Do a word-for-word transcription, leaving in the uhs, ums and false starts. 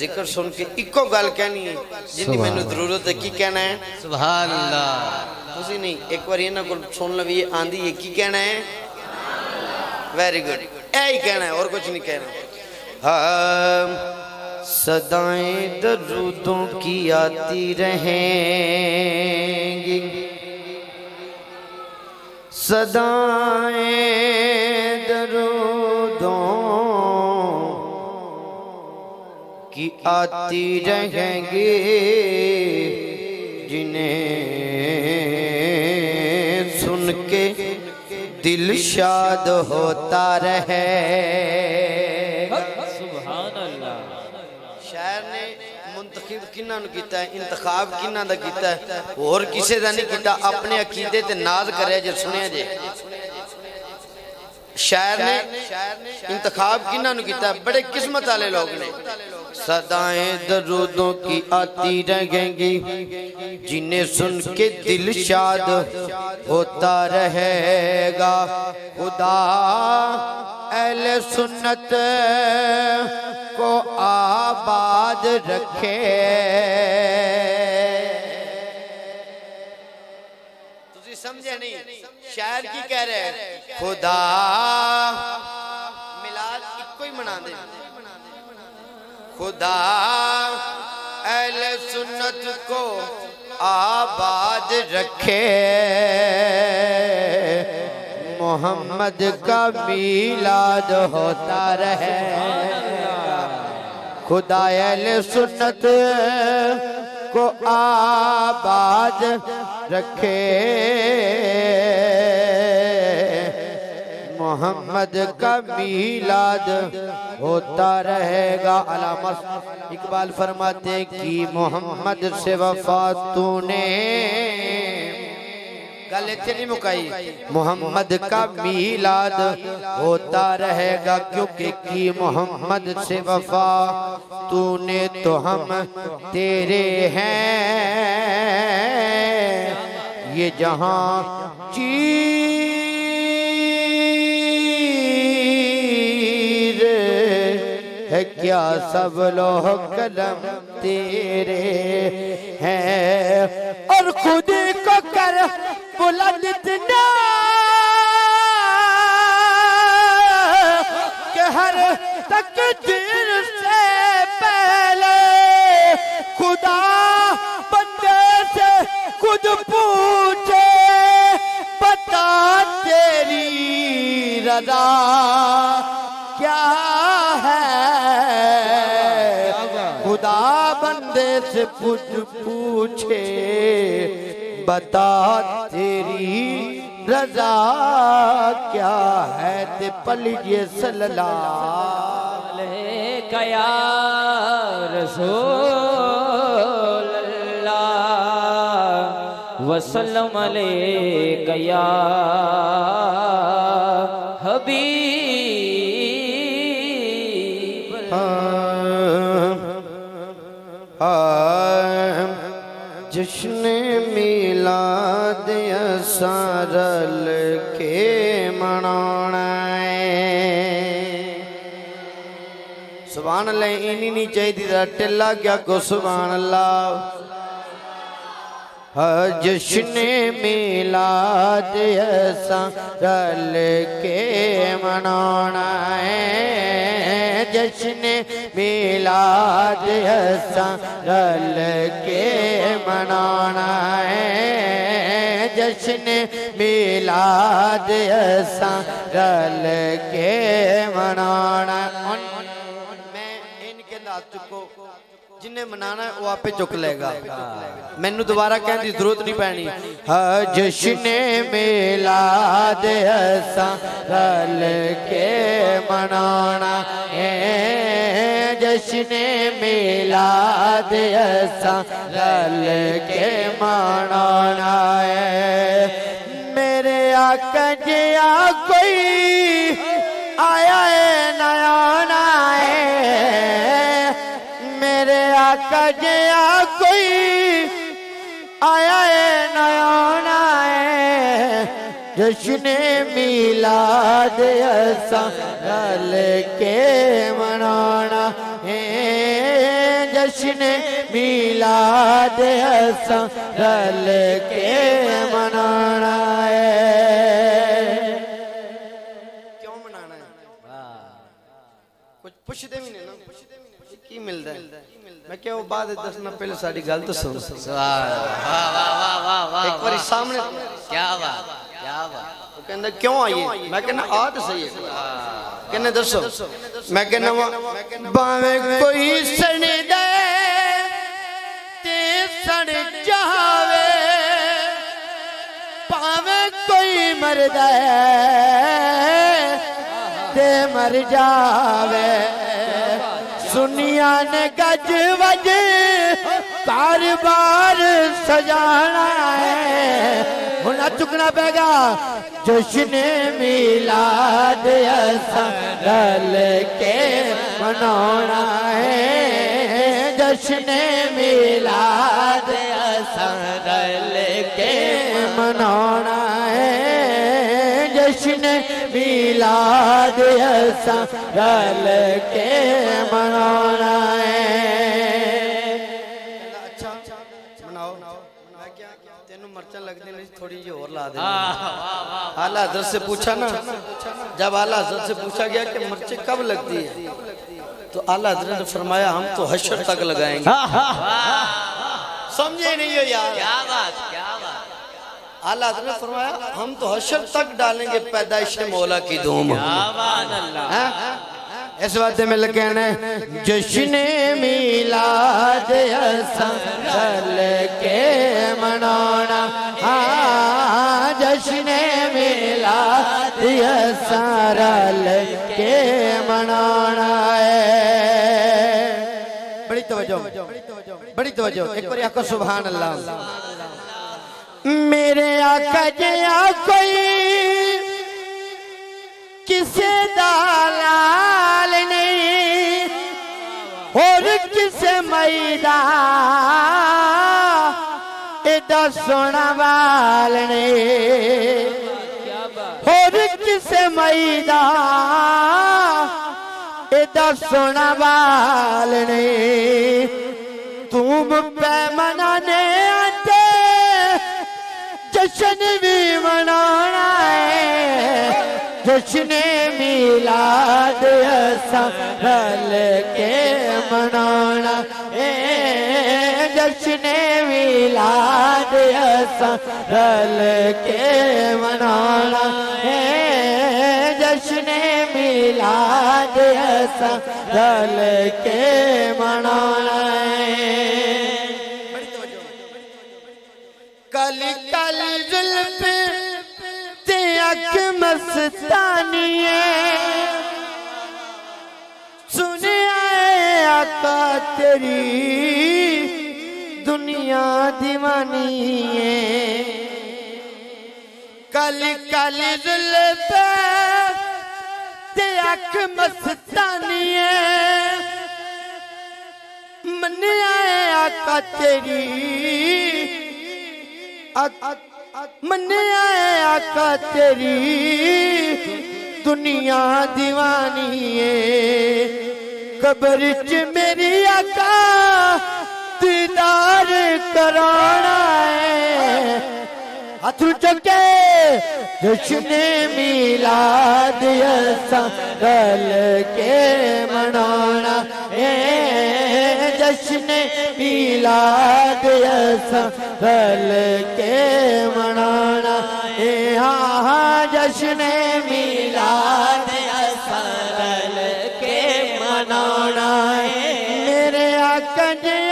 जिक्र सुन के इको गल कहनी है जिन्नी मैनू जरूरत है। की कहना है? सुभान अल्लाह। तुसी नहीं एक बार इन्हां कोल सुन लवी आंदी है। की कहना है? वेरी गुड, यही कहना है और कुछ नहीं कहना। हाँ, सदाएं दरूदों की आती रहेंगी, सदाएं दरूदों की आती रहेंगी, जिन्हें सुन के दिल शाद होता रहे। सुभान अल्लाह। शायर ने मुंतखब किन्ना नु कीता है, इंतखाब किन्ना दा कीता है, और किसे दा नहीं कीता। अपने अकीदे ते नाज करे जे सुनिया जे। शायर ने इंतखाब किन्ना नु कीता है, बड़े किस्मत वाले लोग ने। सदाएं दरूदों की आती रहेंगी, जिन्हें सुन के दिल शाद होता रहेगा। खुदा अहले सुन्नत को आबाद रखे। तुझे समझे नहीं? शायर की कह रहे हैं खुदा मिलाद इको ही मना दे। खुदा अहले सुन्नत को आबाद रखे, मोहम्मद का मीलाद होता रहे। खुदा अहले सुन्नत को आबाद रखे, मोहम्मद का मीलाद होता रहेगा। अलामा इकबाल फरमाते कि मोहम्मद से वफा तूने, गल इत्थे नहीं मुकाई, मोहम्मद का मीलाद होता रहेगा। क्योंकि कि मोहम्मद से वफा तूने तो हम तेरे हैं, ये जहां है क्या सब लोह कलम तेरे हैं। और खुद को कर बुलंद इतना कि हर तकदीर से पहले खुदा बंदे से खुद पूछे, बता तेरी रज़ा क्या है। खुदा बंदे से पूछ पूछे, बता तेरी रज़ा क्या है। ते पलिए सल्लल्लाहु अलैहि या रसूल अल्लाह वसल्लम अलैका या हबीब। जश्न मिलाद सरल के मनाना है। सुभान अल्लाह। इन्हीं नहीं चाहिए टिल्ला क्या को सुभान अल्लाह। जश्न मिलाद सरल के मनाना है, जश्न मिलाद सरल के मनाना है, जश्न मिलाद सरल के मनाना। मैं इनके नात को जिन्हें मनाना है वो आपे चुक लेगा, मैनू दोबारा कहने की जरूरत नहीं पैनी। जश्न मिलाद सरल के मनाना है, जश्न मिलाद सरल के मनाना है। मेरे आका जिया कोई आया है नया है, मेरे आका जिया कोई आया है नया है। जश्न मिलाद सरल के मनाना है, जश्न मिलाद असां रल के मनाना है। क्यों मनाना है? कुछ पुछदे भी नहीं ना, की मिलदा है? मैं क्या वो बाद दसना, पहले साडी गल तो सुन। वाह वाह वाह वाह वाह, एक बार सामने क्या बात क्या बात। वो कहंदा क्यों आई? मैं कहना आ तो सही है, कहने दसो। मैं कहना भावे कोई सड़ दे ते सड़ जावे, भावे कोई मर दे ते मर जावे, सुनिया ने गज वज बार बार सजाना है। हुन चुकना पेगा जश्न मिलाद असां रल के मनाना है, जश्न मिलाद असां रल के मनाना है, जश्न मिलाद असां रल के मनाना है। अच्छा मनाओ। मैं क्या तेनू मर्चा लगती नहीं, थोड़ी जी और ला दे। आला हज़रत से पूछा ना, जब आला हज़रत से पूछा गया कि मर्चे कब लगती है, तो आला हज़रत ने फरमाया हम तो हश्र तक लगाएंगे। समझे नहीं हो यार? क्या बात क्या बात। आला हज़रत ने फरमाया हम तो हश्र तक डालेंगे पैदाइश मौला की धूम। इस बात में कहना जश्न मिलाद असां रल के मनाना, हाँ जश्न मिलाद असां रल के मनाना है। बड़ी तवज्जो बड़ी तवज्जो, एक बार आखो सुभान अल्लाह। मेरे आका जया कोई किसे दालाल नहीं और किसे मैदा एदा सोना वाल नहीं, और किसे मैदा एदा सोना वाल नहीं, तुम पे मनाने आते जश्न भी मनाना है, जश्न मिलाद असां रल के मनाना है, जश्न मिलाद असां रल के मनाना है, जश्न मिलाद असां रल के मनाना है। कल कल जुल्फ ते अख मस्तानिए, सुने आए आका तेरी दुनिया दीवानी है। कल कल जुल्फ ते अख मस्तानिए, मन आए आका तेरी मन आए आका तेरी दुनिया दीवानी है। कब्र च मेरी आका दीदार कराना है, हाथ चुके जश्न मिलाद असां रल के मनाना है, जश्न मिलाद असां रल के मनाना है, हाँ जश्न मिलाद असां रल के मनाना है। मेरे आका